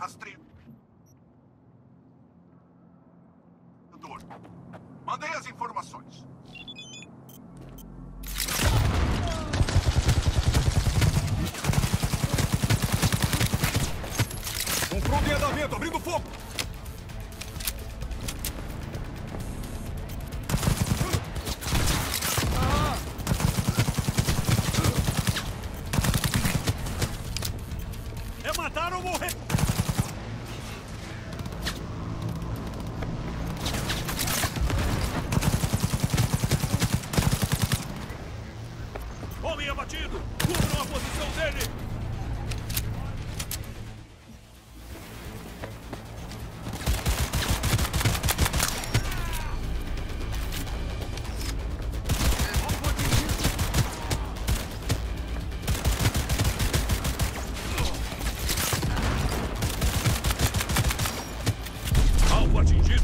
rastreador. Mandei as informações. Confronto em andamento, abrindo fogo! É matar ou morrer! Homem abatido! Cubram a posição dele! Alvo atingido!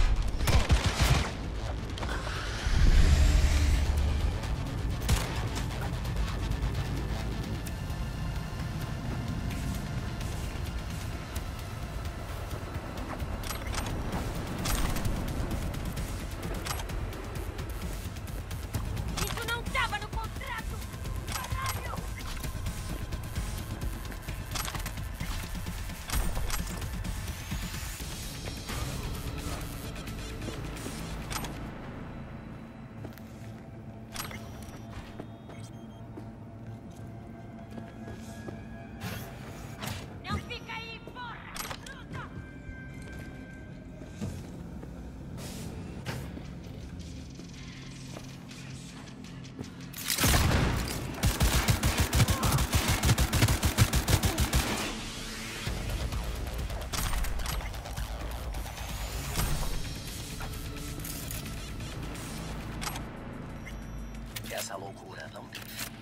Isso não tava no contrato! Caralho! Não fica aí, porra! Luta! Essa loucura não tem fim.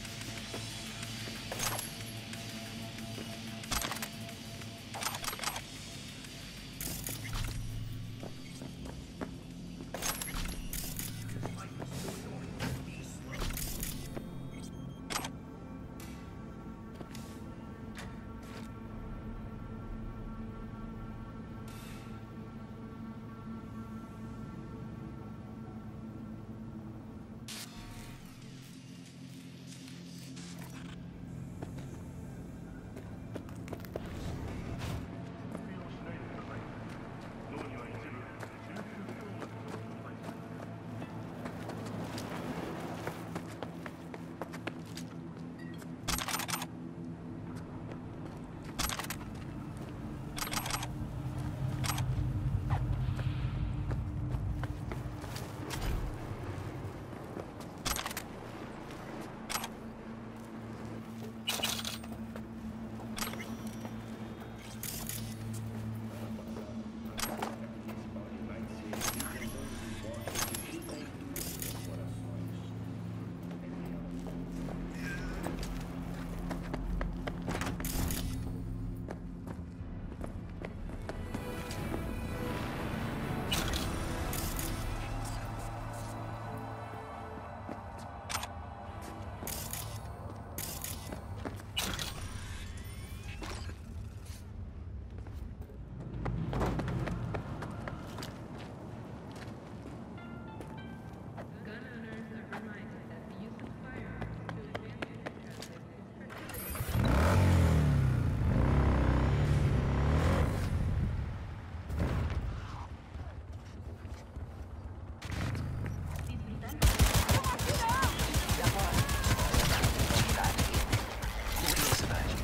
Curiosidade.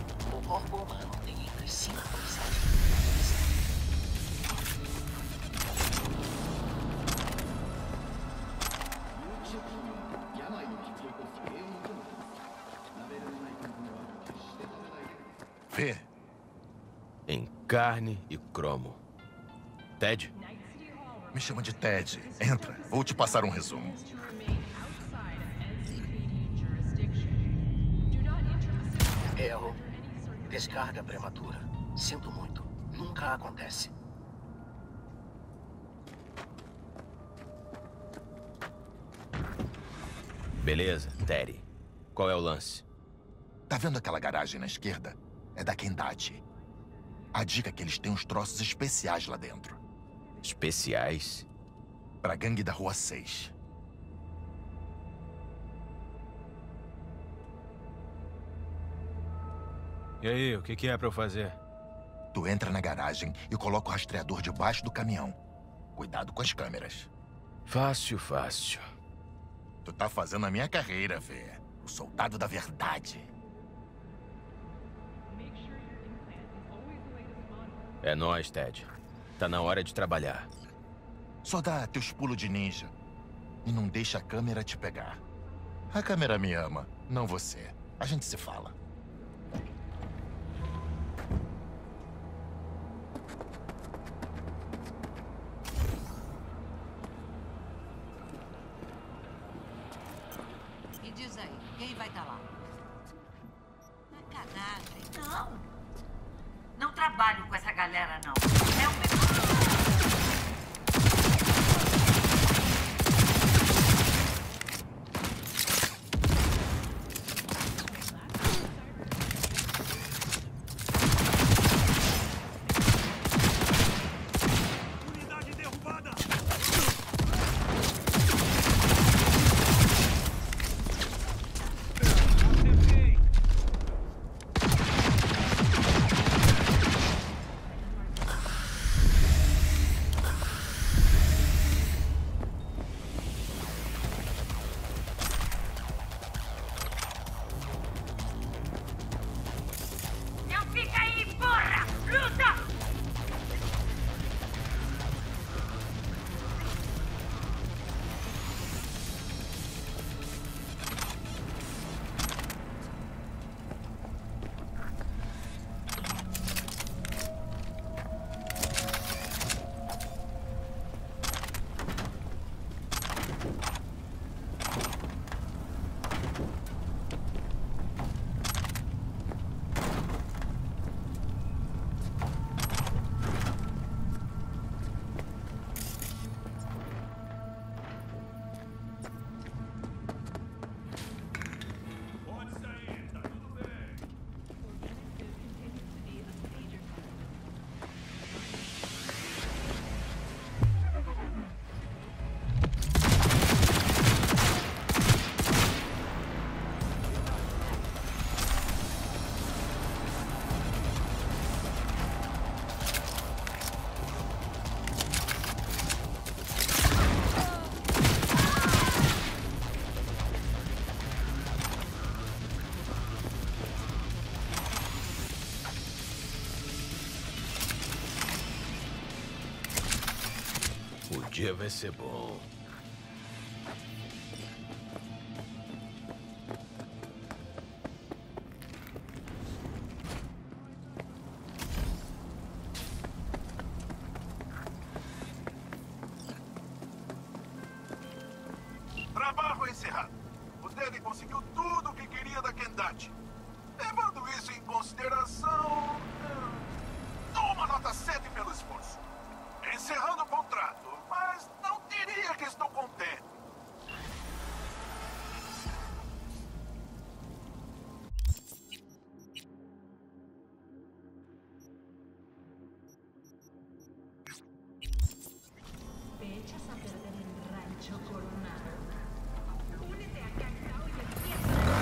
O corpo humano tem entre 5 e 7 milhões. Vê. Em carne e cromo. Ted? Me chama de Ted. Entra. Vou te passar um resumo. Erro. Descarga prematura. Sinto muito. Nunca acontece. Beleza, Terry. Qual é o lance? Tá vendo aquela garagem na esquerda? É da Kendachi. A dica é que eles têm uns troços especiais lá dentro. Especiais? Pra gangue da Rua 6. E aí, o que é pra eu fazer? Tu entra na garagem e coloca o rastreador debaixo do caminhão. Cuidado com as câmeras. Fácil, fácil. Tu tá fazendo a minha carreira, Vê. O soldado da verdade. É nóis, Ted. Tá na hora de trabalhar. Só dá teus pulos de ninja. E não deixa a câmera te pegar. A câmera me ama, não você. A gente se fala. E diz aí, quem vai estar lá? Sacanagem. Não. Não trabalho com essa galera, não. É um... Unidade derrubada! Acertei! Não fica aí, porra! Luta! Pode sair, tá tudo bem. O dia vai ser bom. Trabalho encerrado. O Danny conseguiu tudo o que queria da Kendate. Levando isso em consideração, dou uma nota 7 pelo esforço. Encerrando o contrato, mas não diria que estou contente. Vete a saber del rancho Coronado. Únete a Cacao y empieza.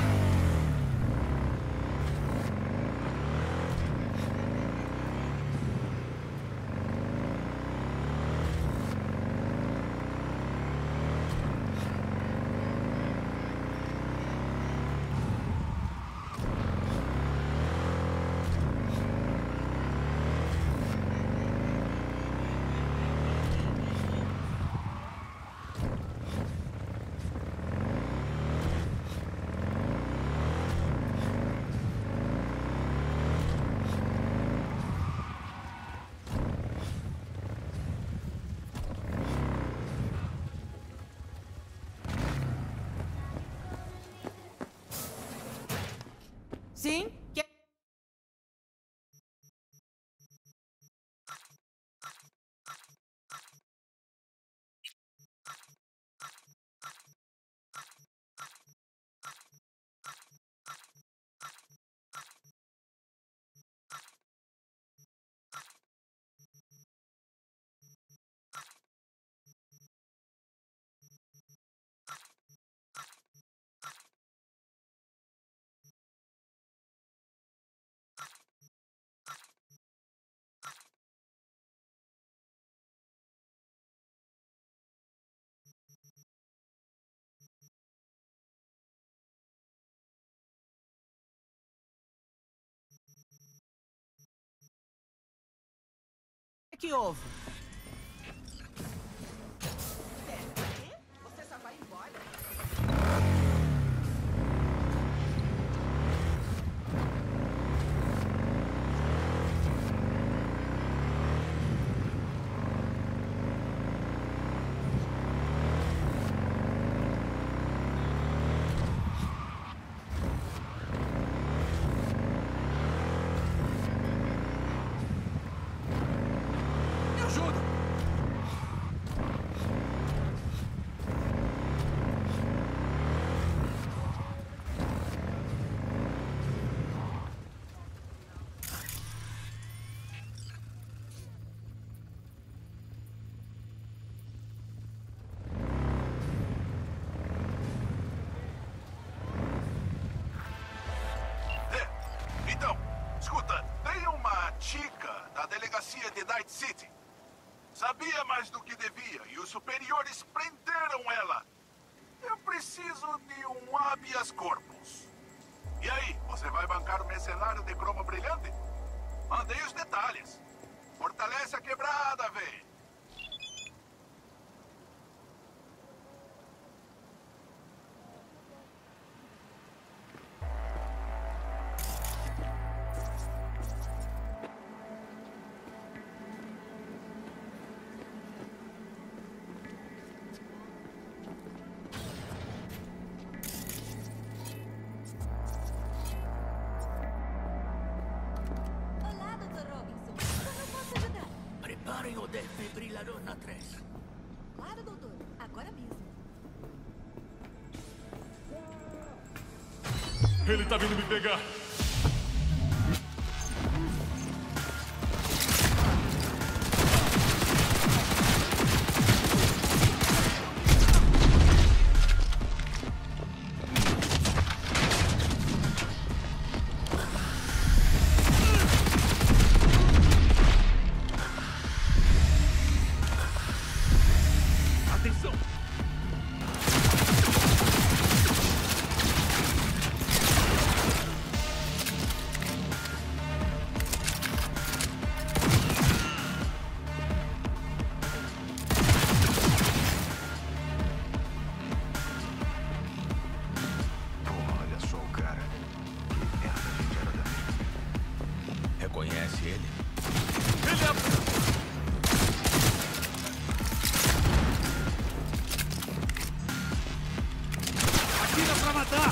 Sim? O que houve? Você só vai embora? Me ajuda! Então, escuta, tem uma chica da delegacia de Night City. Sabia mais do que devia e os superiores prenderam ela. Eu preciso de um habeas corpus. E aí, você vai bancar o mercenário de cromo brilhante? Mandei os detalhes. Fortalece a quebrada, véi. Olá, Dr. Robinson. Como eu posso ajudar? Preparem o desfibrilador na 3. Claro, doutor. Agora mesmo. Ele tá vindo me pegar. Atenção! Olha só o cara. Que merda a gente era da Reconhece ele? Ele é... Atira pra matar!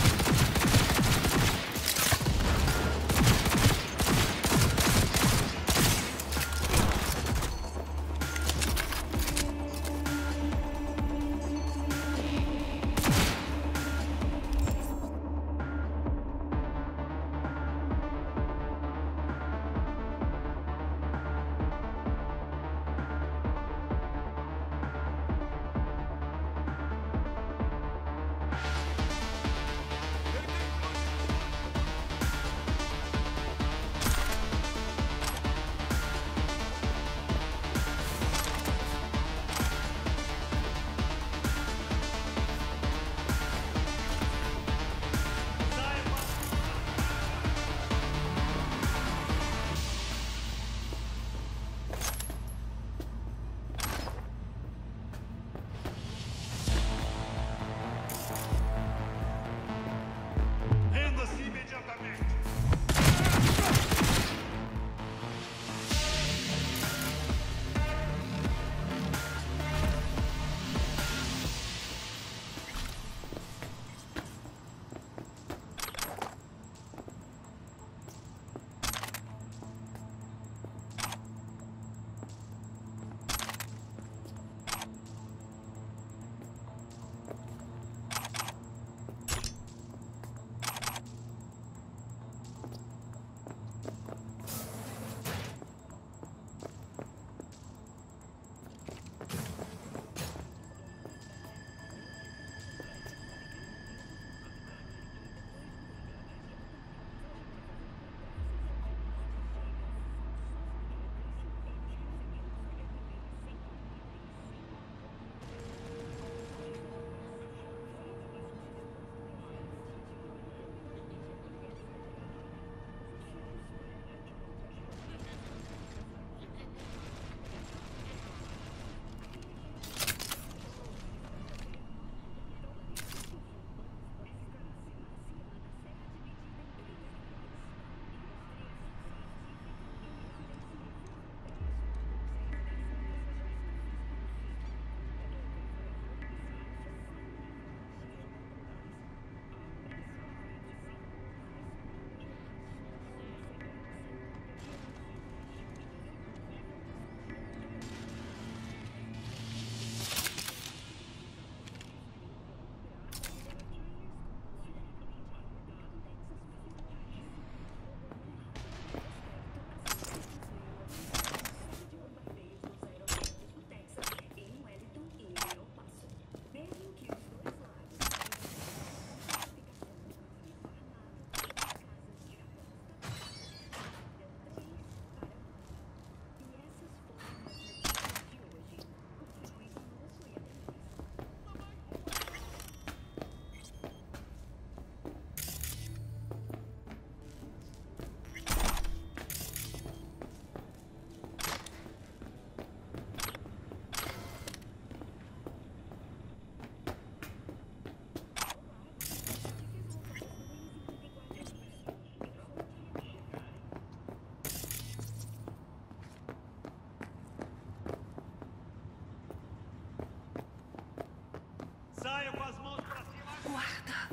Saia com as mãos pra cima. Guarda.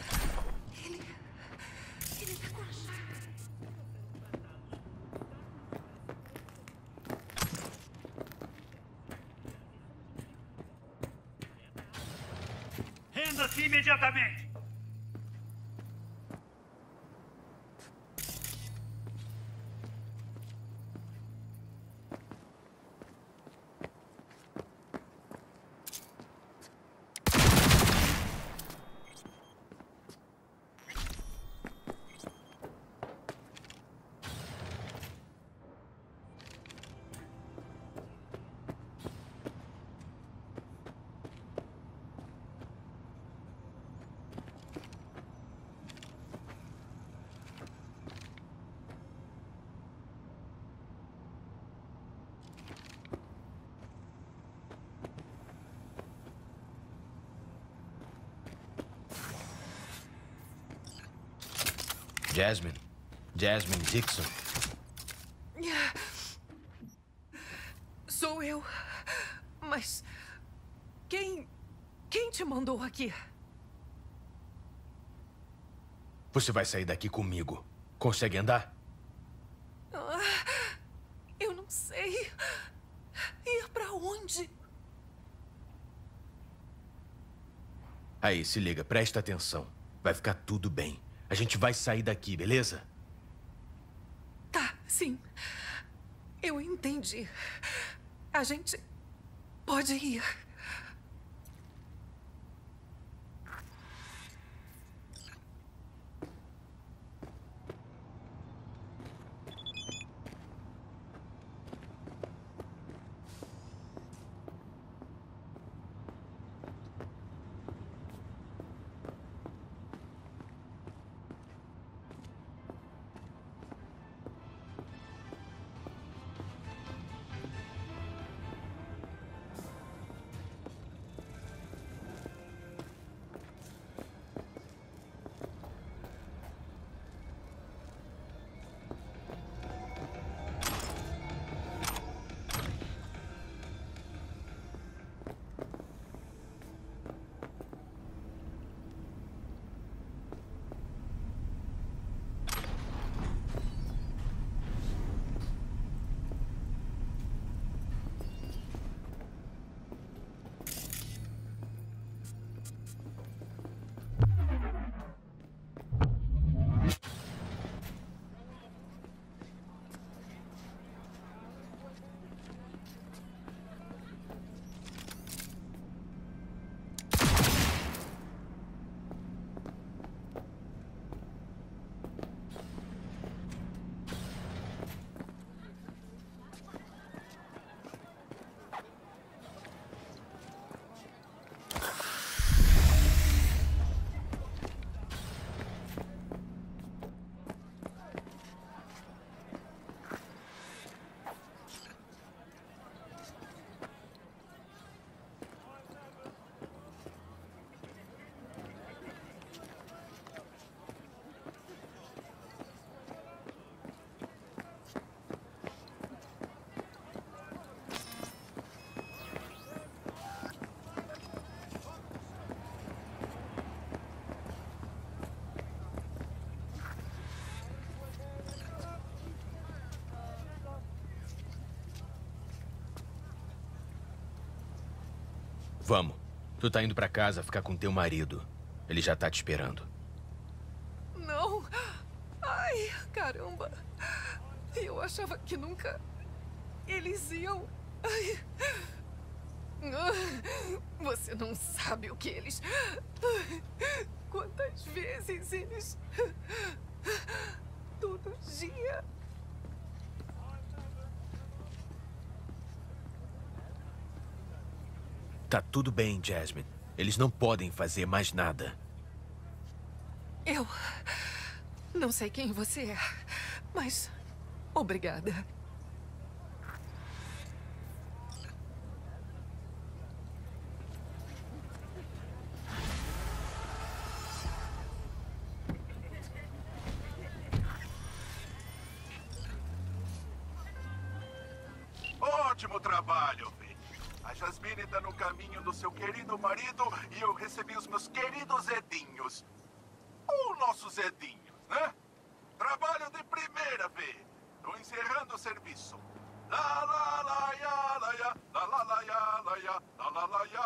Ele tá com a chave. Renda-se imediatamente. Jasmine Dixon. Sou eu. Mas quem te mandou aqui? Você vai sair daqui comigo. Consegue andar? Eu não sei. Ir pra onde? Aí, se liga, presta atenção. Vai ficar tudo bem. A gente vai sair daqui, beleza? Tá, sim. Eu entendi. A gente pode ir. Vamos. Tu tá indo pra casa ficar com teu marido. Ele já tá te esperando. Não. Ai, caramba. Eu achava que nunca eles iam. Ai. Você não sabe o que eles... Quantas vezes eles... Todo dia... Tá tudo bem, Jasmine. Eles não podem fazer mais nada. Eu não sei quem você é, mas obrigada. Ótimo trabalho, Faye. A Jasmine está no caminho do seu querido marido e eu recebi os meus queridos Edinhos. Ou nossos Edinhos, né? Trabalho de primeira, vê. Tô encerrando o serviço. La la la ya la ya, la la la ya la ya, la la la ya